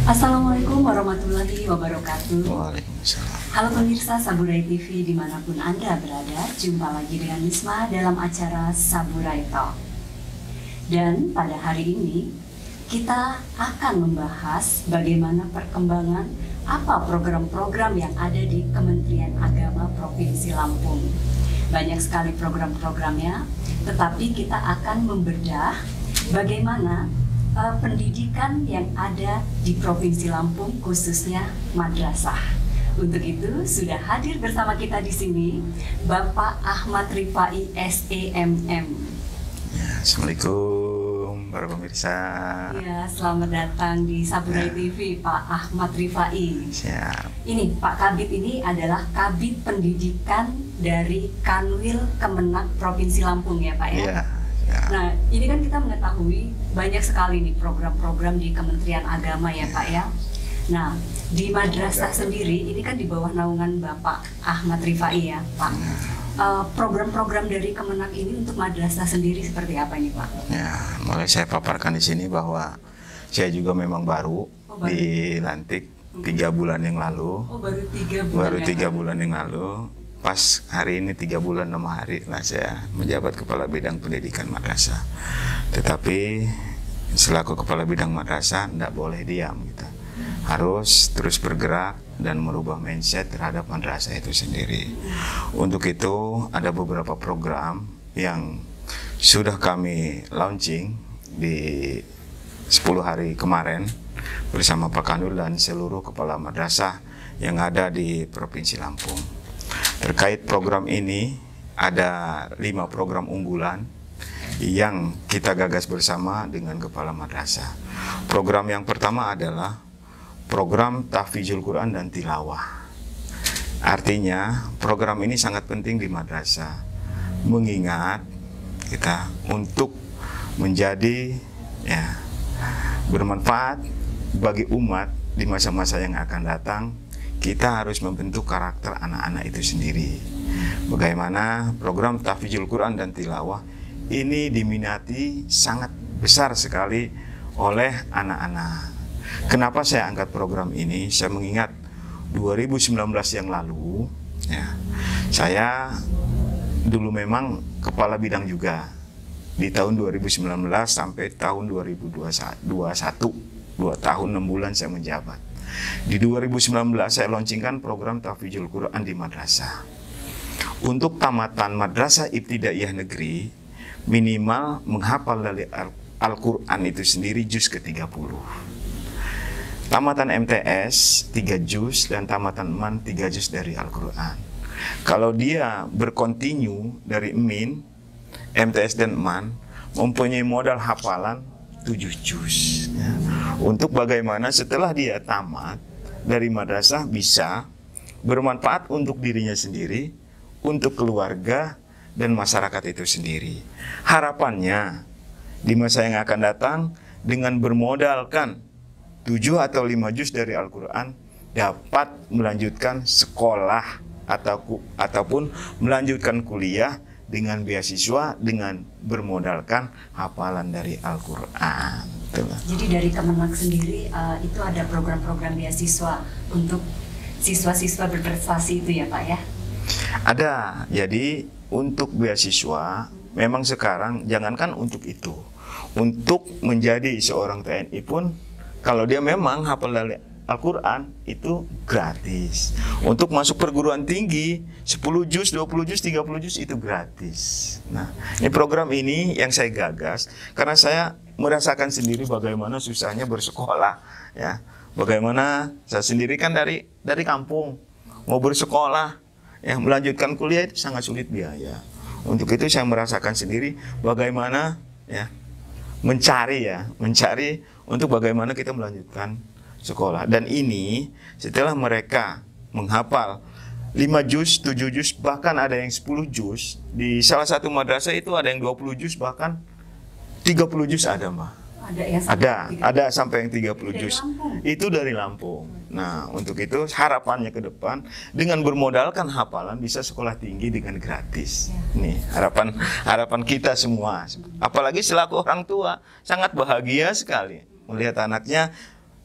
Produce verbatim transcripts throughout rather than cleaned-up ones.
Assalamualaikum warahmatullahi wabarakatuh. Waalaikumsalam. Halo pemirsa Saburai T V dimanapun Anda berada, jumpa lagi dengan Nisma dalam acara Saburai Talk. Dan pada hari ini kita akan membahas bagaimana perkembangan apa program-program yang ada di Kementerian Agama Provinsi Lampung. Banyak sekali program-programnya, tetapi kita akan membedah bagaimana Uh, pendidikan yang ada di Provinsi Lampung, khususnya madrasah. Untuk itu sudah hadir bersama kita di sini Bapak Ahmad Rifai S E M M. Ya, Assalamualaikum para pemirsa. Ya, selamat datang di Saburai ya. T V, Pak Ahmad Rifai. Siap. Ini Pak Kabid ini adalah Kabid Pendidikan dari Kanwil Kemenak Provinsi Lampung ya Pak ya. Ya. Ya. Nah, ini kan kita mengetahui banyak sekali nih program-program di Kementerian Agama ya, ya Pak ya. Nah, di madrasah sendiri ini kan di bawah naungan Bapak Ahmad Rifai ya Pak. Ya. Uh, program-program dari Kemenak ini untuk madrasah sendiri seperti apa ini Pak? Ya, mulai saya paparkan di sini bahwa saya juga memang baru, oh, baru. dilantik tiga bulan yang lalu. Oh, baru tiga bulan. Baru tiga kan? bulan yang lalu. Pas hari ini tiga bulan enam hari lah saya menjabat Kepala Bidang Pendidikan Madrasah. Tetapi selaku Kepala Bidang Madrasah tidak boleh diam kita. Harus terus bergerak dan merubah mindset terhadap madrasah itu sendiri. Untuk itu ada beberapa program yang sudah kami launching di sepuluh hari kemarin bersama Pak Kanwil dan seluruh kepala madrasah yang ada di Provinsi Lampung. Terkait program ini, ada lima program unggulan yang kita gagas bersama dengan Kepala Madrasah. Program yang pertama adalah program Tahfidzul Quran dan Tilawah. Artinya, program ini sangat penting di madrasah, mengingat kita untuk menjadi ya, bermanfaat bagi umat di masa-masa yang akan datang. Kita harus membentuk karakter anak-anak itu sendiri. Bagaimana program Tahfidzul Quran dan Tilawah ini diminati sangat besar sekali oleh anak-anak. Kenapa saya angkat program ini? Saya mengingat dua ribu sembilan belas yang lalu, ya, saya dulu memang kepala bidang juga di tahun dua ribu sembilan belas sampai tahun dua ribu dua puluh satu, dua tahun enam bulan saya menjabat. Di dua ribu sembilan belas saya launchingkan program Tahfidzul Quran di madrasah. Untuk tamatan madrasah ibtidaiyah negeri, minimal menghafal dari Al-Quran itu sendiri juz ke tiga puluh. Tamatan M T S tiga juz dan tamatan M A N tiga juz dari Al-Quran. Kalau dia berkontinu dari M I N, M T S dan M A N, mempunyai modal hafalan tujuh juz. Ya. Untuk bagaimana setelah dia tamat dari madrasah bisa bermanfaat untuk dirinya sendiri, untuk keluarga dan masyarakat itu sendiri. Harapannya di masa yang akan datang dengan bermodalkan tujuh atau lima juz dari Al-Quran dapat melanjutkan sekolah atau ataupun melanjutkan kuliah dengan beasiswa dengan bermodalkan hafalan dari Al-Quran. Jadi dari Kemenak sendiri uh, itu ada program-program beasiswa untuk siswa-siswa berprestasi itu ya Pak ya? Ada. Jadi untuk beasiswa memang sekarang jangankan untuk itu, untuk menjadi seorang T N I pun kalau dia memang hafal dari Al-Quran itu gratis. Untuk masuk perguruan tinggi sepuluh juz, dua puluh juz, tiga puluh juz itu gratis. Nah, ini program ini yang saya gagas karena saya merasakan sendiri bagaimana susahnya bersekolah ya. Bagaimana saya sendiri kan dari dari kampung mau bersekolah ya, melanjutkan kuliah itu sangat sulit biaya. Untuk itu saya merasakan sendiri bagaimana ya mencari ya, mencari untuk bagaimana kita melanjutkan sekolah. Dan ini setelah mereka menghafal lima juz, tujuh juz, bahkan ada yang sepuluh juz. Di salah satu madrasah itu ada yang dua puluh juz, bahkan tiga puluh juz ada, Mbak. Ada ya? Ada, ada sampai yang tiga puluh juz. Itu dari Lampung. Nah, untuk itu harapannya ke depan dengan bermodalkan hafalan bisa sekolah tinggi dengan gratis. Ya. Nih, harapan harapan kita semua. Apalagi selaku orang tua sangat bahagia sekali melihat anaknya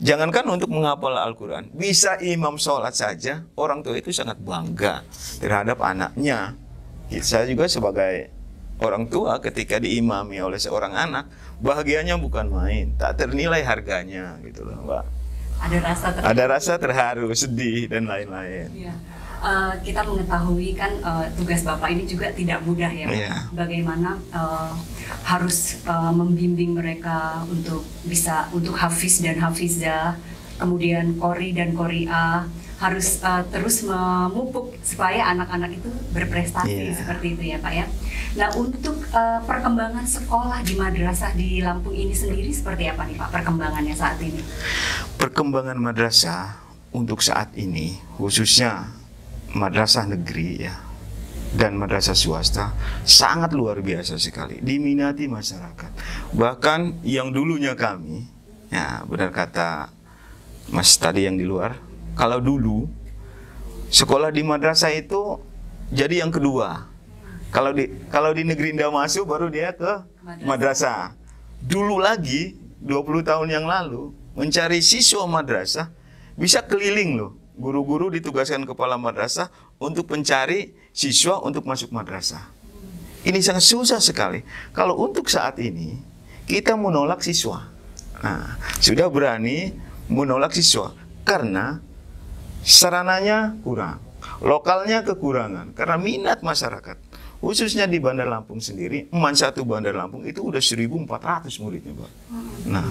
Jangankan untuk menghafal Al-Quran, bisa imam sholat saja, orang tua itu sangat bangga terhadap anaknya. Saya juga sebagai orang tua ketika diimami oleh seorang anak, bahagianya bukan main, tak ternilai harganya gitu loh, Mbak. Ada rasa terharu, Ada rasa terharu, sedih dan lain-lain. Ya. Uh, kita mengetahui kan uh, tugas Bapak ini juga tidak mudah ya. Ya. Bagaimana uh, harus uh, membimbing mereka untuk bisa untuk hafiz dan hafizah, kemudian qori dan qori'ah, harus uh, terus memupuk supaya anak-anak itu berprestasi, Yeah. seperti itu ya Pak ya. Nah, untuk uh, perkembangan sekolah di madrasah di Lampung ini sendiri seperti apa nih Pak perkembangannya saat ini? Perkembangan madrasah untuk saat ini, khususnya madrasah negeri ya dan madrasah swasta, sangat luar biasa sekali, diminati masyarakat. Bahkan yang dulunya kami, ya benar kata Mas tadi yang di luar, kalau dulu sekolah di madrasah itu jadi yang kedua. Kalau di kalau di negeri ndak masuk, baru dia ke madrasah. madrasah. Dulu lagi dua puluh tahun yang lalu, mencari siswa madrasah bisa keliling loh. Guru-guru ditugaskan kepala madrasah untuk mencari siswa untuk masuk madrasah. Ini sangat susah sekali. Kalau untuk saat ini kita menolak siswa, nah, sudah berani menolak siswa karena sarananya kurang, lokalnya kekurangan, karena minat masyarakat. Khususnya di Bandar Lampung sendiri, M A N satu Bandar Lampung itu udah seribu empat ratus muridnya, Pak. Nah,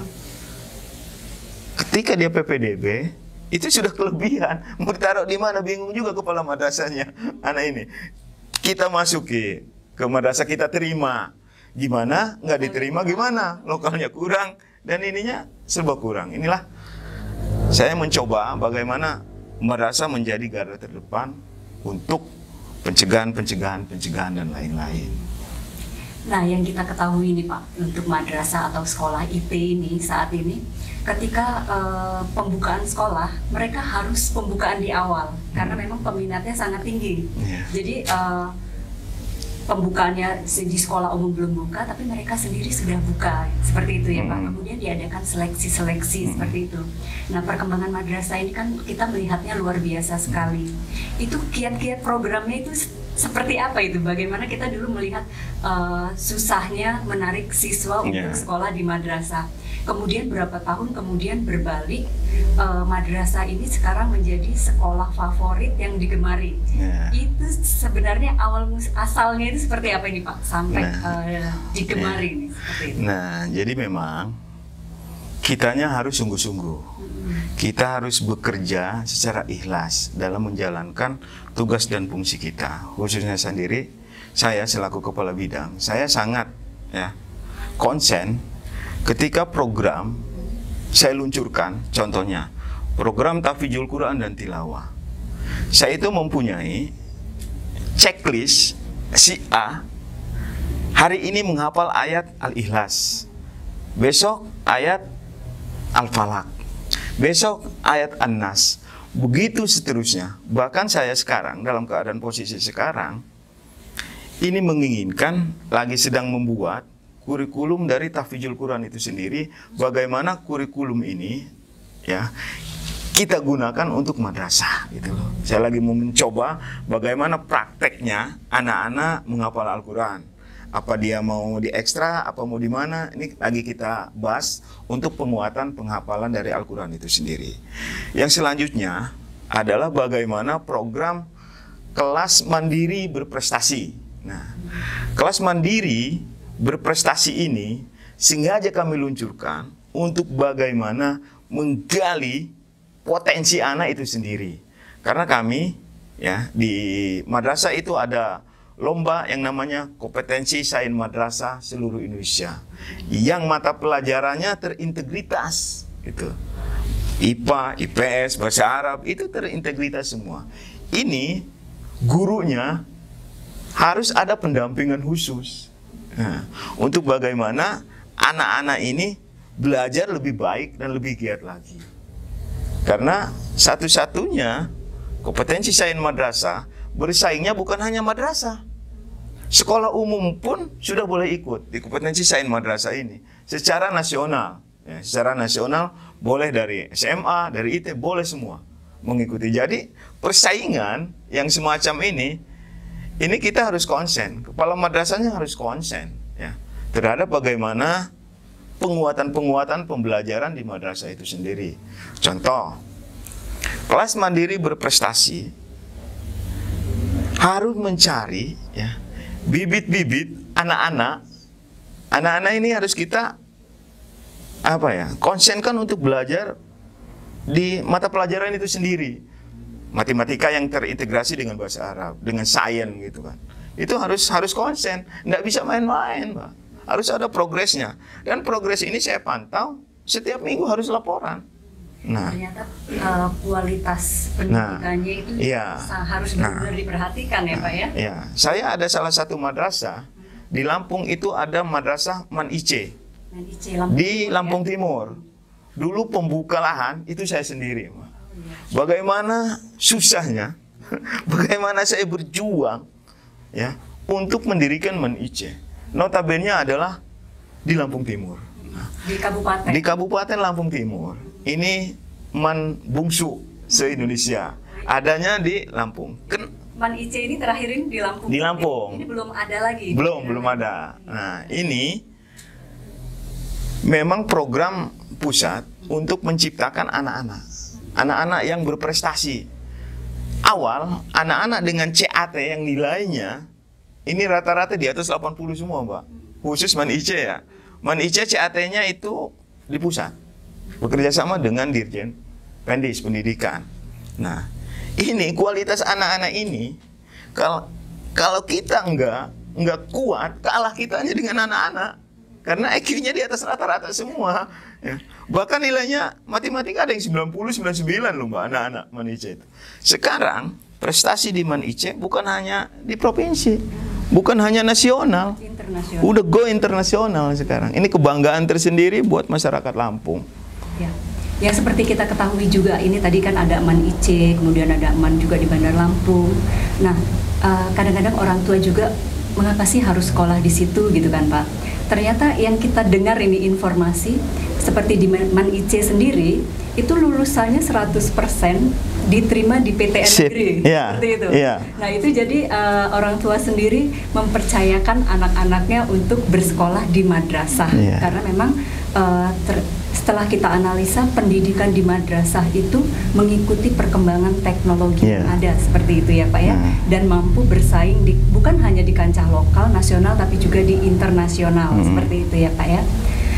ketika dia P P D B, itu sudah kelebihan. Mau taruh di mana bingung juga kepala madrasahnya. Anak ini kita masuki ke madrasah, kita terima. Gimana? Nggak diterima gimana? Lokalnya kurang dan ininya serba kurang. Inilah saya mencoba bagaimana madrasah menjadi garda terdepan untuk pencegahan, pencegahan, pencegahan dan lain-lain. Nah, yang kita ketahui nih Pak, untuk madrasah atau sekolah I T ini saat ini, ketika uh, pembukaan sekolah, mereka harus pembukaan di awal karena memang peminatnya sangat tinggi. Yeah. Jadi uh, pembukaannya di sekolah umum belum buka, tapi mereka sendiri sudah buka, seperti itu ya Pak. Kemudian diadakan seleksi-seleksi seperti itu. Nah, perkembangan madrasah ini kan kita melihatnya luar biasa sekali. Itu kiat-kiat programnya itu seperti apa itu? Bagaimana kita dulu melihat uh, susahnya menarik siswa untuk yeah. sekolah di madrasah. Kemudian berapa tahun kemudian berbalik, uh, madrasah ini sekarang menjadi sekolah favorit yang digemari. Yeah. Itu sebenarnya awal asalnya itu seperti apa ini Pak? Sampai nah, uh, digemari yeah. ini seperti itu. Nah, jadi memang kitanya harus sungguh-sungguh. Hmm. Kita harus bekerja secara ikhlas dalam menjalankan tugas dan fungsi kita. Khususnya sendiri, saya selaku kepala bidang, saya sangat ya konsen ketika program saya luncurkan, contohnya program Tahfidzul Quran dan Tilawah. Saya itu mempunyai checklist si A hari ini menghafal ayat Al-Ikhlas, besok ayat Al-Falaq, besok ayat An-Nas, begitu seterusnya. Bahkan saya sekarang dalam keadaan posisi sekarang ini menginginkan, lagi sedang membuat kurikulum dari Tahfidzul Quran itu sendiri. Bagaimana kurikulum ini ya kita gunakan untuk madrasah gitu loh. Saya lagi mau mencoba bagaimana prakteknya anak-anak menghafal Al-Quran. Apa dia mau di ekstra, apa mau di mana, ini lagi kita bahas untuk penguatan penghafalan dari Al-Quran itu sendiri. Yang selanjutnya adalah bagaimana program kelas mandiri berprestasi. Nah, kelas mandiri berprestasi ini sengaja kami luncurkan untuk bagaimana menggali potensi anak itu sendiri. Karena kami ya di madrasah itu ada lomba yang namanya kompetensi sains madrasah seluruh Indonesia, yang mata pelajarannya terintegritas gitu. I P A, I P S, bahasa Arab itu terintegritas semua. Ini gurunya harus ada pendampingan khusus. Nah, untuk bagaimana anak-anak ini belajar lebih baik dan lebih giat lagi. Karena satu-satunya kompetensi sains madrasah bersaingnya bukan hanya madrasah. Sekolah umum pun sudah boleh ikut di kompetensi sains madrasah ini secara nasional. Ya, secara nasional boleh dari S M A, dari I T, boleh semua mengikuti. Jadi persaingan yang semacam ini, ini kita harus konsen, kepala madrasahnya harus konsen ya terhadap bagaimana penguatan-penguatan pembelajaran di madrasah itu sendiri. Contoh, kelas mandiri berprestasi harus mencari ya bibit-bibit anak-anak. Anak-anak ini harus kita apa ya konsenkan untuk belajar di mata pelajaran itu sendiri. Matematika yang terintegrasi dengan bahasa Arab, dengan sains gitu kan. Itu harus harus konsen, nggak bisa main-main, Pak. Harus ada progresnya. Dan progres ini saya pantau setiap minggu harus laporan. Nah, ternyata uh, kualitas pendidikannya nah, itu iya, harus benar-benar nah, diperhatikan ya, nah, Pak ya. Iya, saya ada salah satu madrasah di Lampung, itu ada madrasah Man I C Man I C Lampung di Timur, Lampung ya? Timur. Dulu pembuka lahan itu saya sendiri, Pak. Oh, iya. Bagaimana susahnya, bagaimana saya berjuang ya untuk mendirikan Man I C. Notabene adalah di Lampung Timur. Nah, di kabupaten. Di Kabupaten Lampung Timur. Ini man bungsu se-Indonesia. Adanya di Lampung. Ken Man I C ini terakhirin di Lampung. Di Lampung. Ini belum ada lagi. Belum, belum ada. Nah, ini memang program pusat untuk menciptakan anak-anak. Anak-anak yang berprestasi. Awal, anak-anak dengan C A T yang nilainya ini rata-rata di atas delapan puluh semua, Pak. Khusus Man I C ya. Man I C C A T-nya itu di pusat. Bekerja sama dengan Dirjen Pendis Pendidikan. Nah, ini kualitas anak-anak ini, kalau kalau kita enggak enggak kuat, kalah kitanya dengan anak-anak. Karena I Q-nya di atas rata-rata semua. Ya. Bahkan nilainya matematika ada yang sembilan puluh, sembilan puluh sembilan loh, Mbak, anak-anak Man I C itu. Sekarang prestasi di Man I C bukan hanya di provinsi, bukan hanya nasional, internasional. udah go internasional sekarang. Ini kebanggaan tersendiri buat masyarakat Lampung. Ya. Ya, seperti kita ketahui juga, ini tadi kan ada Man I C, kemudian ada Man juga di Bandar Lampung. Nah, kadang-kadang uh, orang tua juga mengapa sih harus sekolah di situ gitu kan, Pak? Ternyata yang kita dengar ini informasi seperti di Man I C sendiri itu lulusannya seratus persen diterima di P T N negeri, yeah, seperti itu. Yeah. Nah, itu jadi uh, orang tua sendiri mempercayakan anak-anaknya untuk bersekolah di madrasah, yeah. Karena memang uh, ter setelah kita analisa, pendidikan di madrasah itu mengikuti perkembangan teknologi yeah. yang ada, seperti itu ya, Pak ya, nah. Dan mampu bersaing di, bukan hanya di kancah lokal, nasional, tapi juga di internasional, hmm. seperti itu ya, Pak ya.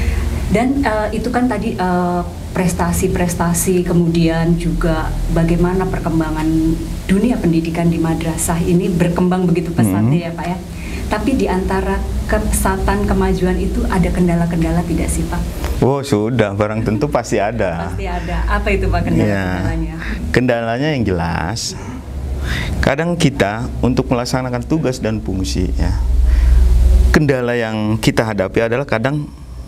Dan uh, itu kan tadi prestasi-prestasi, uh, kemudian juga bagaimana perkembangan dunia pendidikan di madrasah ini berkembang begitu pesatnya hmm. ya, Pak ya. Tapi di antara kepesatan kemajuan itu ada kendala-kendala tidak sih, Pak? Oh, sudah, barang tentu pasti ada. Pasti ada. Apa itu, Pak, kendala-kendalanya? Ya, kendalanya yang jelas, kadang kita untuk melaksanakan tugas dan fungsi ya, kendala yang kita hadapi adalah kadang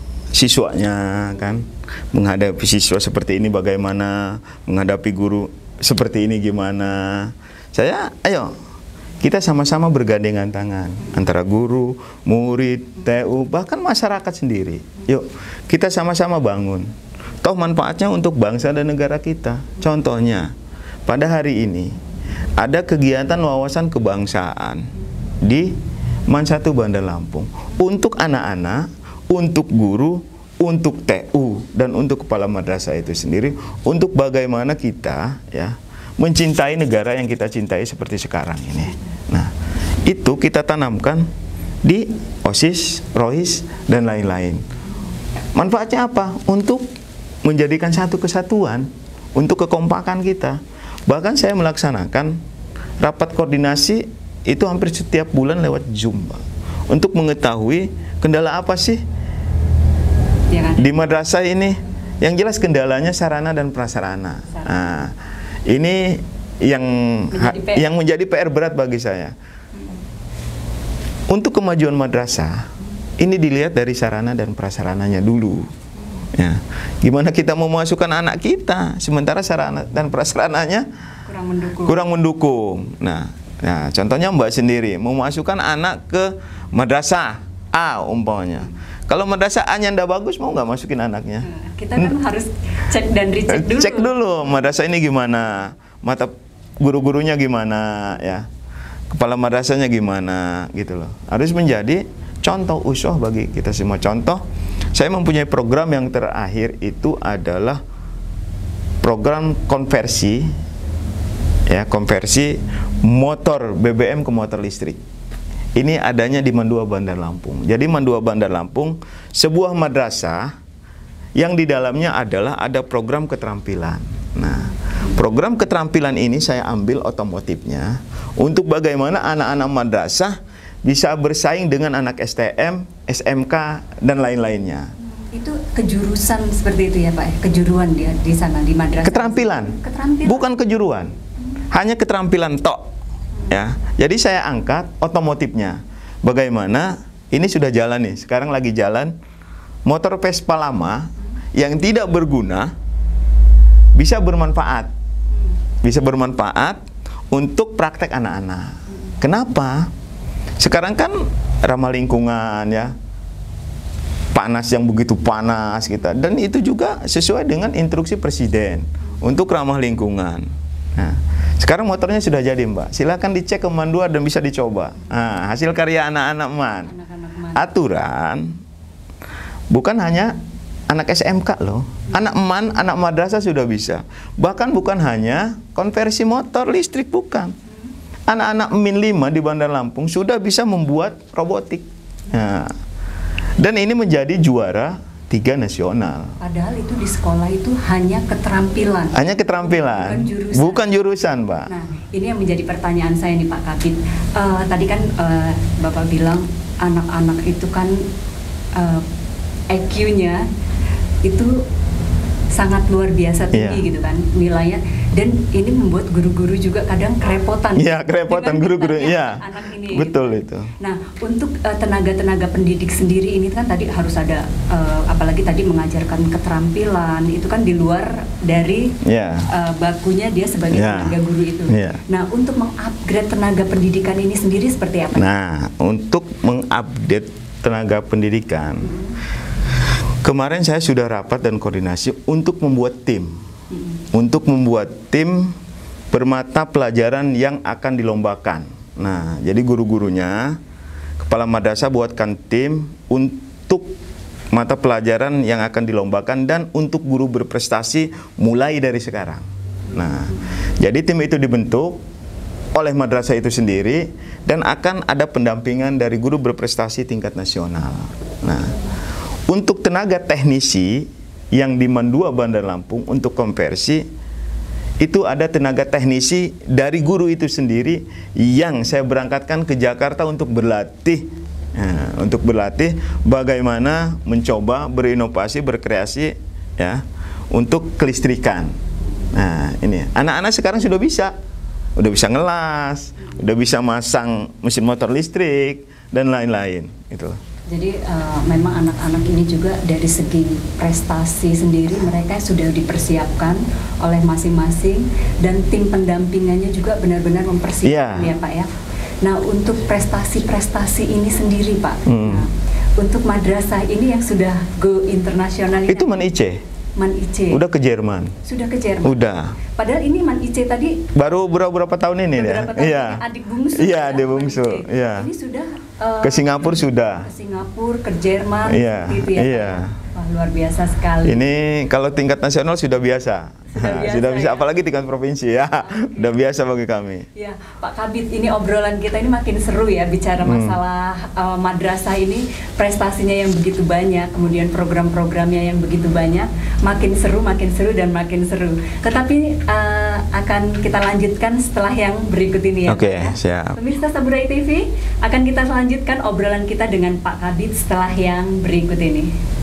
siswanya kan, menghadapi siswa seperti ini bagaimana, menghadapi guru seperti ini gimana. Saya, ayo kita sama-sama bergandengan tangan antara guru, murid, T U, bahkan masyarakat sendiri. Yuk, kita sama-sama bangun. Toh manfaatnya untuk bangsa dan negara kita. Contohnya, pada hari ini ada kegiatan wawasan kebangsaan di Man satu Bandar Lampung untuk anak-anak, untuk guru, untuk T U, dan untuk kepala madrasah itu sendiri, untuk bagaimana kita ya mencintai negara yang kita cintai seperti sekarang ini. Nah, itu kita tanamkan di OSIS, ROIS, dan lain-lain. Manfaatnya apa? Untuk menjadikan satu kesatuan, untuk kekompakan kita. Bahkan saya melaksanakan rapat koordinasi itu hampir setiap bulan lewat Zoom, Pak, untuk mengetahui kendala apa sih ya kan? Di madrasah ini. Yang jelas kendalanya sarana dan prasarana. Nah, ini yang menjadi yang menjadi P R berat bagi saya. Untuk kemajuan madrasah ini dilihat dari sarana dan prasarananya dulu. Ya, gimana kita mau memasukkan anak kita sementara sarana dan prasarananya kurang mendukung. Kurang mendukung. Nah, nah, contohnya Mbak sendiri mau memasukkan anak ke madrasah A umpamanya. Kalau madrasah A-nya ndak bagus, mau nggak masukin anaknya? Nah, kita kan hmm. harus cek dan recheck dulu. Cek dulu madrasah ini gimana, mata guru-gurunya gimana, ya, kepala madrasahnya gimana, gitu loh. Harus menjadi contoh uswah bagi kita semua. Contoh, saya mempunyai program yang terakhir itu adalah program konversi, ya, konversi motor B B M ke motor listrik. Ini adanya di Mandua Bandar Lampung. Jadi Mandua Bandar Lampung sebuah madrasah yang di dalamnya adalah ada program keterampilan. Nah, program keterampilan ini saya ambil otomotifnya untuk bagaimana anak-anak madrasah bisa bersaing dengan anak S T M, S M K, dan lain-lainnya. Itu kejurusan seperti itu ya Pak? Kejuruan dia di sana di madrasah? Keterampilan, keterampilan. Bukan kejuruan, hanya keterampilan tok. Ya, jadi saya angkat otomotifnya. Bagaimana? Ini sudah jalan nih. Sekarang lagi jalan motor Vespa lama yang tidak berguna bisa bermanfaat. Bisa bermanfaat untuk praktek anak-anak. Kenapa? Sekarang kan ramah lingkungan, ya. Panas yang begitu panas kita, dan itu juga sesuai dengan instruksi Presiden untuk ramah lingkungan. Nah, sekarang motornya sudah jadi Mbak. Silakan dicek ke Mandua dan bisa dicoba. Nah, hasil karya anak-anak man. Aturan bukan hanya anak S M K loh. Anak man, anak madrasah sudah bisa. Bahkan bukan hanya konversi motor listrik, bukan. Anak-anak Min lima di Bandar Lampung sudah bisa membuat robotik. Nah, dan ini menjadi juara tiga nasional. Padahal itu di sekolah itu hanya keterampilan. Hanya keterampilan, bukan jurusan, bukan jurusan Pak. Nah, ini yang menjadi pertanyaan saya nih Pak Kabid. Uh, tadi kan uh, Bapak bilang anak-anak itu kan uh, I Q-nya itu sangat luar biasa tinggi, yeah, gitu kan nilainya, dan ini membuat guru-guru juga kadang kerepotan. Iya, kerepotan guru-guru. Iya, betul itu. Nah, untuk tenaga-tenaga uh, pendidik sendiri ini kan tadi harus ada, uh, apalagi tadi mengajarkan keterampilan, itu kan di luar dari, yeah, uh, bakunya dia sebagai, yeah, tenaga guru itu. Yeah. Nah, untuk mengupgrade tenaga pendidikan ini sendiri seperti apa? Nah, untuk mengupdate tenaga pendidikan, hmm. kemarin saya sudah rapat dan koordinasi untuk membuat tim, hmm. untuk membuat tim bermata pelajaran yang akan dilombakan. Nah, jadi guru-gurunya, kepala madrasah buatkan tim untuk mata pelajaran yang akan dilombakan dan untuk guru berprestasi mulai dari sekarang. Nah, jadi tim itu dibentuk oleh madrasah itu sendiri dan akan ada pendampingan dari guru berprestasi tingkat nasional. Nah, untuk tenaga teknisi yang di Mandua Bandar Lampung untuk konversi, itu ada tenaga teknisi dari guru itu sendiri yang saya berangkatkan ke Jakarta untuk berlatih, nah, untuk berlatih bagaimana mencoba berinovasi, berkreasi, ya, untuk kelistrikan. Nah, ini anak-anak sekarang sudah bisa, udah bisa ngelas, udah bisa masang mesin motor listrik dan lain-lain, gitu. Jadi uh, memang anak-anak ini juga dari segi prestasi sendiri mereka sudah dipersiapkan oleh masing-masing dan tim pendampingannya juga benar-benar mempersiapkan, yeah, ya Pak ya. Nah, untuk prestasi-prestasi ini sendiri Pak, hmm. nah, untuk madrasah ini yang sudah go internasional itu Man I C. Man I C. Udah ke Jerman. Sudah ke Jerman. Udah. Padahal ini Man I C tadi baru beberapa tahun ini ya. Iya. Adik bungsu. Iya, adik bungsu. Iya. Ini sudah uh, ke Singapura sudah. Ke Singapura, ke Jerman, iya, gitu ya. Iya. Wah, luar biasa sekali. Ini kalau tingkat nasional sudah biasa. Sudah biasa, sudah bisa, ya? Apalagi tingkat provinsi ya. Okay. Udah biasa bagi kami. Ya, Pak Kabid, ini obrolan kita ini makin seru ya, bicara masalah hmm. uh, madrasah ini, prestasinya yang begitu banyak, kemudian program-programnya yang begitu banyak, makin seru, makin seru dan makin seru. Tetapi uh, akan kita lanjutkan setelah yang berikut ini ya. Oke, okay, ya. Siap. Pemirsa Saburai T V, akan kita lanjutkan obrolan kita dengan Pak Kabid setelah yang berikut ini.